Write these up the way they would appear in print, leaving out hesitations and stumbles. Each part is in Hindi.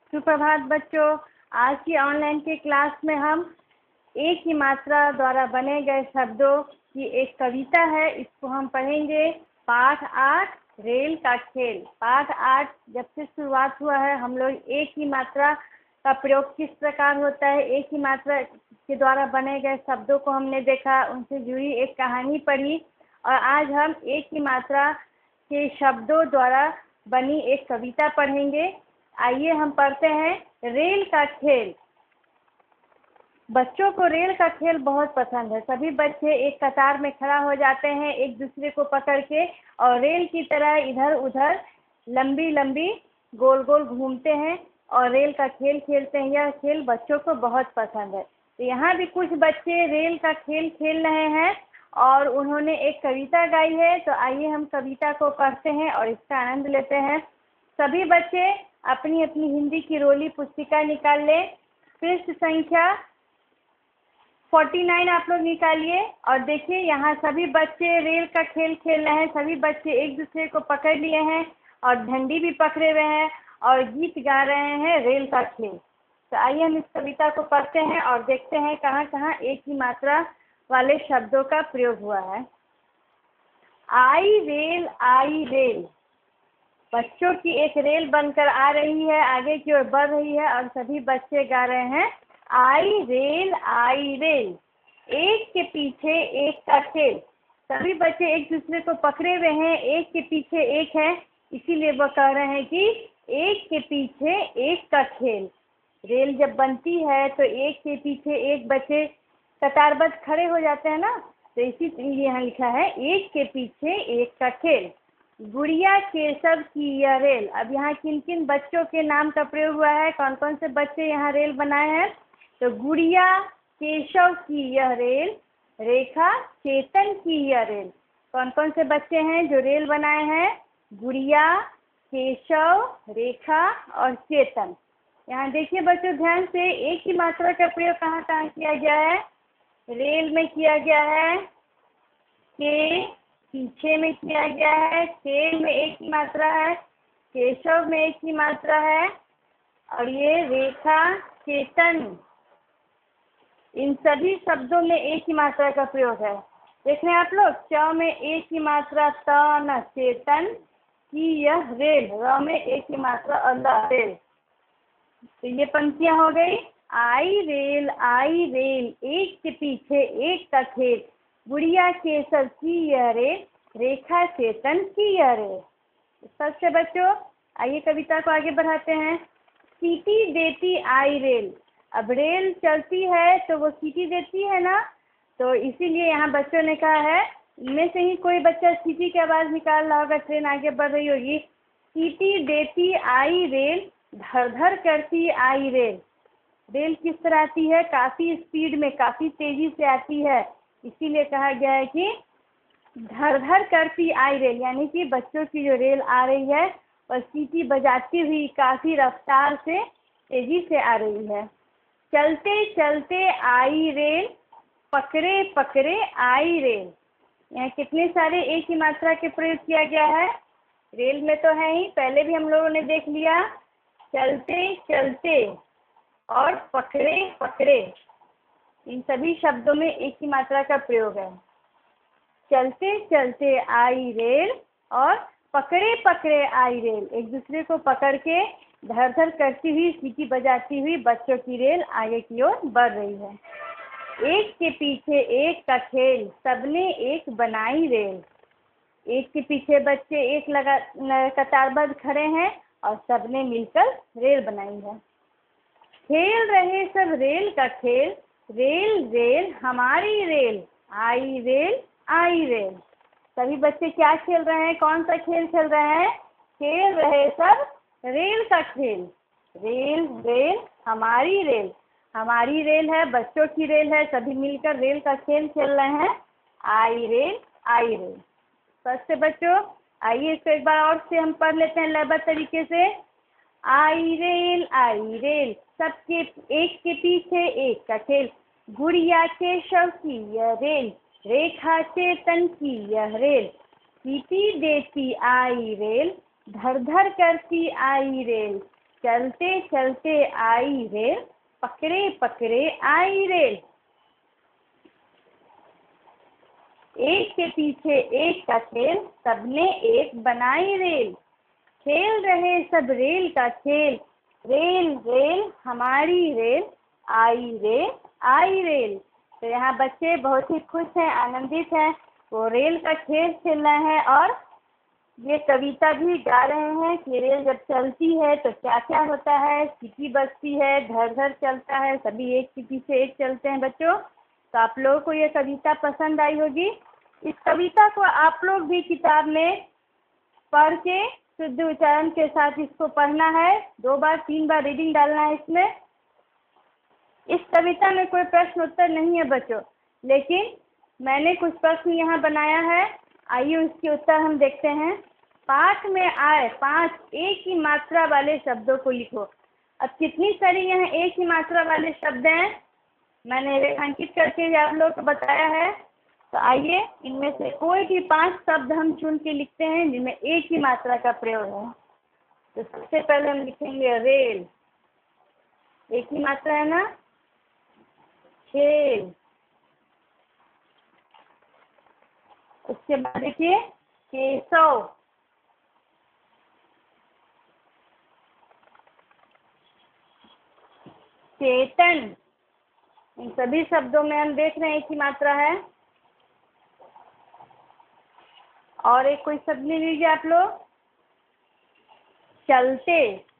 सुप्रभात बच्चों। आज की ऑनलाइन के क्लास में हम एक ही मात्रा द्वारा बने गए शब्दों की एक कविता है, इसको हम पढ़ेंगे। पाठ 8 रेल का खेल। पाठ 8 जब से शुरुआत हुआ है हम लोग एक ही मात्रा का प्रयोग किस प्रकार होता है, एक ही मात्रा के द्वारा बने गए शब्दों को हमने देखा, उनसे जुड़ी एक कहानी पढ़ी और आज हम एक ही मात्रा के शब्दों द्वारा बनी एक कविता पढ़ेंगे। आइए हम पढ़ते हैं रेल का खेल। बच्चों को रेल का खेल बहुत पसंद है। सभी बच्चे एक कतार में खड़ा हो जाते हैं एक दूसरे को पकड़ के और रेल की तरह इधर उधर लंबी लंबी गोल गोल घूमते हैं और रेल का खेल खेलते हैं। यह खेल बच्चों को बहुत पसंद है। तो यहाँ भी कुछ बच्चे रेल का खेल खेल रहे हैं और उन्होंने एक कविता गाई है। तो आइए हम कविता को पढ़ते हैं और इसका आनंद लेते हैं। सभी बच्चे अपनी अपनी हिंदी की रोली पुस्तिका निकाल लें। पृष्ठ संख्या 49 आप लोग निकालिए और देखिए यहाँ सभी बच्चे रेल का खेल खेल रहे हैं। सभी बच्चे एक दूसरे को पकड़ लिए हैं और झंडी भी पकड़े हुए हैं और गीत गा रहे हैं रेल का खेल। तो आइए हम इस कविता को पढ़ते हैं और देखते हैं कहाँ कहाँ एक ही मात्रा वाले शब्दों का प्रयोग हुआ है। आई रेल बच्चों की एक रेल बनकर आ रही है, आगे की ओर बढ़ रही है और सभी बच्चे गा रहे हैं आई रेल। एक के पीछे एक का खेल। सभी बच्चे एक दूसरे को पकड़े हुए हैं, एक के पीछे एक है, इसीलिए वो कह रहे हैं कि एक के पीछे एक का खेल। रेल जब बनती है तो एक के पीछे एक बच्चे कतारबद्ध खड़े हो जाते हैं ना, तो इसीलिए यहाँ लिखा है एक के पीछे एक का खेल। गुड़िया केशव की यह रेल। अब यहाँ किन किन बच्चों के नाम का प्रयोग हुआ है, कौन कौन से बच्चे यहाँ रेल बनाए हैं। तो गुड़िया केशव की यह रेल, रेखा चेतन की यह रेल। कौन कौन से बच्चे हैं जो रेल बनाए हैं, गुड़िया, केशव, रेखा और चेतन। यहाँ देखिए बच्चों ध्यान से, एक ही मात्रा का प्रयोग कहाँ कहाँ किया गया है। रेल में किया गया है, के पीछे में किया गया है, खेल में एक ही मात्रा है, केशव में एक ही मात्रा है और ये रेखा चेतन, इन सभी शब्दों में एक ही मात्रा का प्रयोग है। देख रहे हैं आप लोग, च में एक ही मात्रा त न चेतन की यह रेल, र में एक ही मात्रा अल्लाह रेल। तो ये पंक्तियां हो गई। आई रेल एक के पीछे एक का खेल, गुड़िया केशव की यह रेल, रेखा चेतन की यह रेल। सबसे बच्चों आइए कविता को आगे बढ़ाते हैं। सीटी देती आई रेल। अब रेल चलती है तो वो सीटी देती है ना, तो इसीलिए यहाँ बच्चों ने कहा है, इनमें से ही कोई बच्चा सीटी की आवाज़ निकाल रहा होगा, ट्रेन आगे बढ़ रही होगी। सीटी देती आई रेल, धर धर करती आई रेल। रेल किस तरह आती है, काफ़ी स्पीड में, काफ़ी तेज़ी से आती है, इसीलिए कहा गया है कि धर धर करती आई रेल, यानी कि बच्चों की जो रेल आ रही है और सीटी बजाती हुई काफ़ी रफ्तार से तेज़ी से आ रही है। चलते चलते आई रेल, पकड़े पकड़े आई रेल। यहाँ कितने सारे एक ही मात्रा के प्रयोग किया गया है। रेल में तो है ही, पहले भी हम लोगों ने देख लिया, चलते चलते और पकड़े पकड़े, इन सभी शब्दों में एक ही मात्रा का प्रयोग है। चलते चलते आई रेल और पकड़े पकड़े आई रेल, एक दूसरे को पकड़ के धर धर करती हुई सीटी बजाती हुई बच्चों की रेल आगे की ओर बढ़ रही है। एक के पीछे एक का खेल, सबने एक बनाई रेल। एक के पीछे बच्चे एक कतारबद्ध खड़े हैं और सबने मिलकर रेल बनाई है। खेल रहे सब रेल का खेल, रेल रेल हमारी रेल, आई रेल। सभी बच्चे क्या खेल रहे हैं, कौन सा खेल खेल रहे हैं, खेल रहे सब रेल का खेल। रेल रेल हमारी रेल, हमारी रेल है, बच्चों की रेल है, सभी मिलकर रेल का खेल खेल रहे हैं, आई रेल। सबसे बच्चों आइए इसको एक बार और से हम पढ़ लेते हैं लयबद्ध तरीके से। आई रेल, सबके एक के पीछे एक का खेल, गुड़िया केशव की यह रेल, रेखा चेतन की यह रेल। सीटी देती आई रेल, धर धर करती आई रेल, चलते चलते आई रेल, पकड़े पकड़े आई रेल। एक के पीछे एक का खेल, सबने एक बनाई रेल। खेल रहे सब रेल का खेल, रेल रेल हमारी रेल, आई रेल। तो यहाँ बच्चे बहुत ही खुश हैं, आनंदित हैं, वो रेल का खेल खेल रहे हैं और ये कविता भी गा रहे हैं कि रेल जब चलती है तो क्या क्या होता है, सीटी बजती है, धड़ धड़ चलता है, सभी एक के पीछे एक चलते हैं बच्चों। तो आप लोगों को ये कविता पसंद आई होगी। इस कविता को आप लोग भी किताब में पढ़ के शुद्ध उच्चारण के साथ इसको पढ़ना है, 2 बार 3 बार रीडिंग डालना है इसमें। इस कविता में कोई प्रश्न उत्तर नहीं है बच्चों, लेकिन मैंने कुछ प्रश्न यहाँ बनाया है, आइए उसके उत्तर हम देखते हैं। पाठ में आए 5 एक ही मात्रा वाले शब्दों को लिखो। अब कितनी सारी यहाँ एक ही मात्रा वाले शब्द हैं, मैंने रेखांकित करके आप लोग को बताया है। तो आइए इनमें से कोई भी 5 शब्द हम चुन के लिखते हैं जिनमें एक ही मात्रा का प्रयोग है। तो सबसे पहले हम लिखेंगे रेल, एक ही मात्रा है ना। खेल, उसके बाद देखिए केशव, चेतन। इन सभी शब्दों में हम देख रहे हैं एक ही मात्रा है। और एक कोई शब्द ले लीजिए आप लोग, चलते।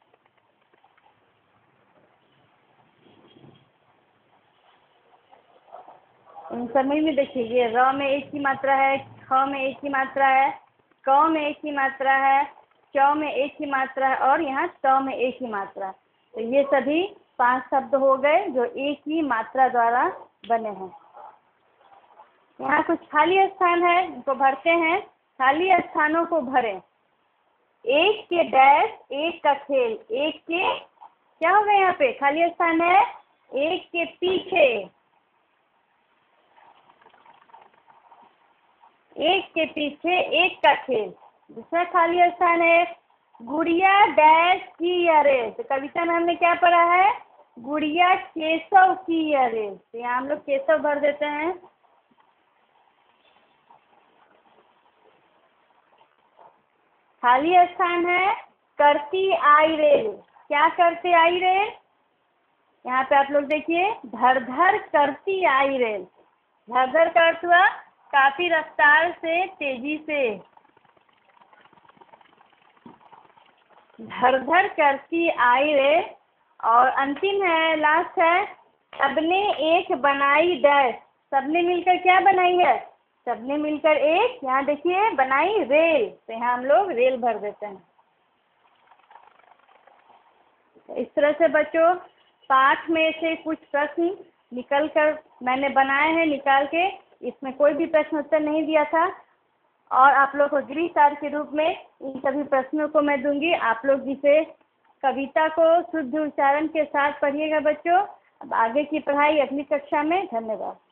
इन सभी में देखिए र में एक ही मात्रा है, ख में एक ही मात्रा है, क में एक ही मात्रा है, च में एक ही मात्रा है और यहाँ त में एक ही मात्रा है। तो ये सभी 5 शब्द हो गए जो एक ही मात्रा द्वारा बने हैं। यहाँ कुछ खाली स्थान है, इनको भरते हैं। खाली स्थानों को भरें। एक के डैश, एक का खेल, एक के क्या हो गया, यहाँ पे खाली स्थान है, एक के पीछे, एक के पीछे एक का खेल। दूसरा खाली स्थान है, गुड़िया डैश की अरे। तो कविता में हमने क्या पढ़ा है, गुड़िया केशव की अरे। तो यहाँ हम लोग केशव भर देते हैं। खाली स्थान है, करती आई रेल। क्या करते आई रेल, यहाँ पे आप लोग देखिए, धर धर करती आई रेल। धर धर का अर्थ हुआ काफी रफ्तार से, तेजी से। धर धर करती आई रेल। और अंतिम है, लास्ट है, सबने एक बनाई डैश। सबने मिलकर क्या बनाई है, सबने मिलकर एक, यहाँ देखिए, बनाई रेल। तो यहाँ हम लोग रेल भर देते हैं। इस तरह से बच्चों पाठ में से कुछ प्रश्न निकल कर मैंने बनाए हैं, निकाल के। इसमें कोई भी प्रश्न उत्तर नहीं दिया था और आप लोग को गृह कार्य के रूप में इन सभी प्रश्नों को मैं दूंगी। आप लोग जिसे कविता को शुद्ध उच्चारण के साथ पढ़िएगा बच्चों। अब आगे की पढ़ाई अगली कक्षा में। धन्यवाद।